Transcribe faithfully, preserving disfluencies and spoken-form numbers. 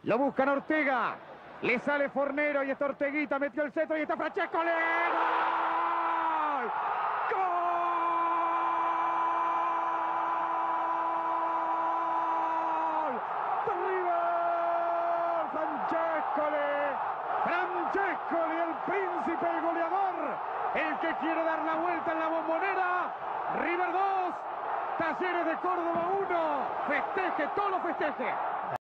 Lo buscan Ortega. Le sale Fornero y está Orteguita, metió el centro y está Francescoli. ¡Gol! ¡Gol! ¡De River! Francescoli. Francescoli, el príncipe, el goleador. El que quiere dar la vuelta en la Bombonera. River dos. Talleres de Córdoba uno. Festeje, todo lo festeje.